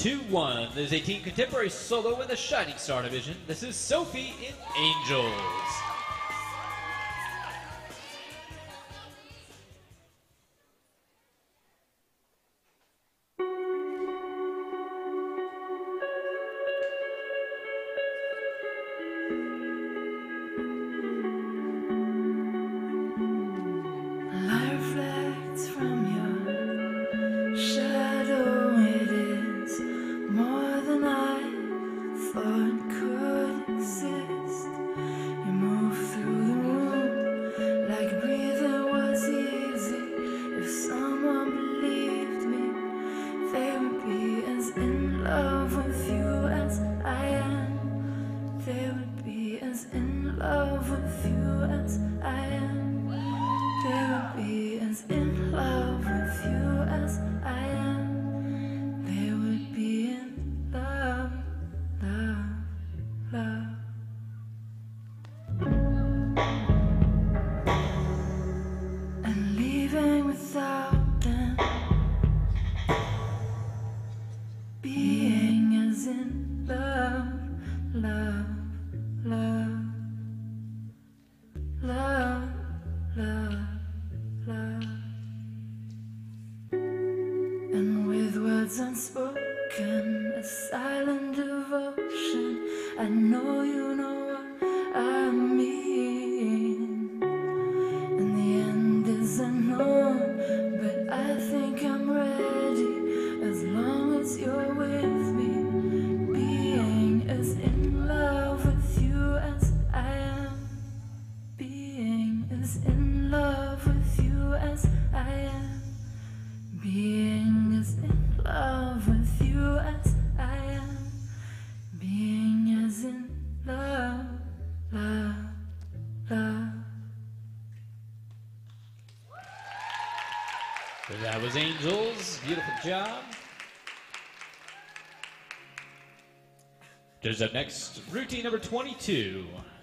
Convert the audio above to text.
2-1. There's a team contemporary solo in the Shining Star division. This is Sophie in Angels. Unspoken, a silent devotion. I know you know what I mean. And the end is unknown, but I think I'm ready as long as you're with me. Being as in love with you as I am. Being as in love with you as I am. Being as in love with you as I am. Being as in love, love, love. That was Angels. Beautiful job. There's up next routine number 22.